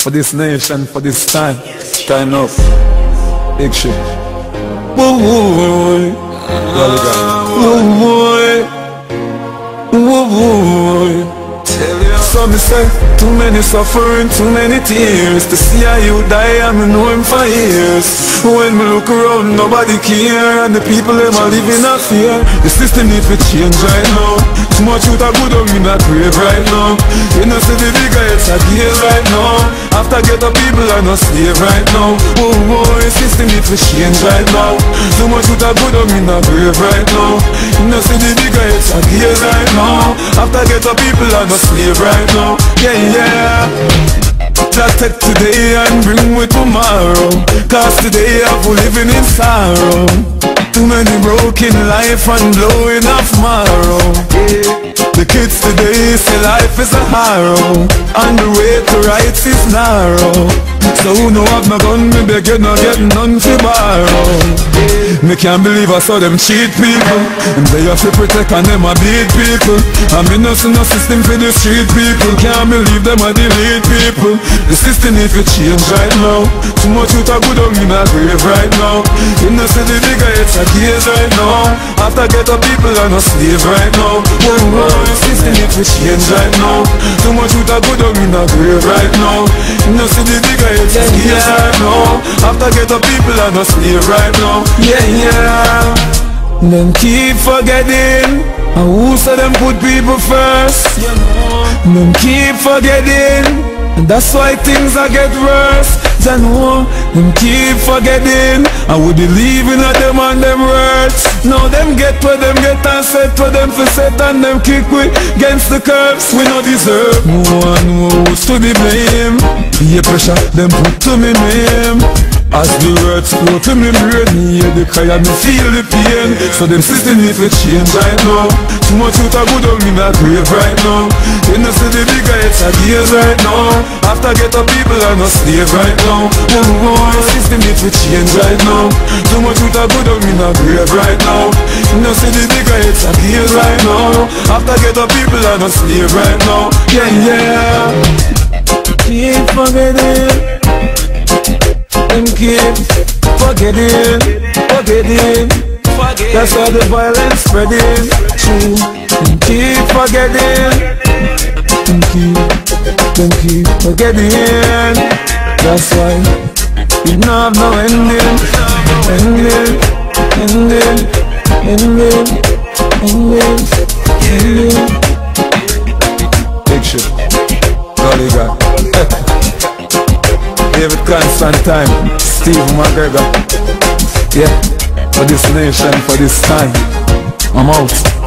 For this nation, for this time. Time up. Big shit. Whoa, whoa, whoa, whoa, whoa, whoa. So me say, too many suffering, too many tears. To see how you die, I me know him for years. When me look around, nobody care, and the people them are living in fear. The system need to change right now. Too much youth are good on me not grave right now. You know see the bigger it's a gaze right now. After get the people are not slave right now. Oh, oh, the system need to change right now. Too much youth are good on me not grave right now. You know see the bigger it's a gaze right now. After get the people are not slave right now. Yeah, yeah. Just take today and bring with tomorrow. Cause today I've living in sorrow. Too many broken life and blowing off marrow. The kids today say life is a harrow, and the way to rights is narrow. So who know have no gun, me beg you not get none to borrow. Me can't believe I saw them cheat people, and they have to protect and them a beat people. I mean no see no system for the street people. Can't believe them a delete people. The system need to change right now. Too much youth are good on me not grave right now. You know see the bigger it's a case right now. After get the people are no slave right now. Oh, oh, the system need to change right now. Too much youth are good on me not grave right now. You know see the bigger it's a case right now. After get the people are no slave right now. Yeah, yeah. Them keep forgetting who said them put people first. Them keep forgetting, and that's why things are get worse. I know them keep forgetting I would believe in them and them words. Now them get what them get and set what them for set, and them kick we against the curves. We no deserve no one who's to be blamed. Peer pressure them put to me name. As the words flow to me brain, me hear the cry and me feel the pain. So them system need to change right now. Too much youth are good on me not grave right now. You know see the bigger it's a gaze right now. After get the people are no slave right now. Oh, oh, the system need to change right now. Too much youth are good on me not grave right now. You know see the bigger it's a gaze right now. After get the people are no slave right now. Yeah, yeah. Keep forgetting. Them keep forgetting, forgetting. That's why the violence spreading. True. Them keep forgetting. Them keep forgetting. That's why we don't have no ending. Ending, ending, ending, ending, ending. Big shit. Golly God. David Constantine, Steve McGregor. Yeah, for this nation, for this time. I'm out.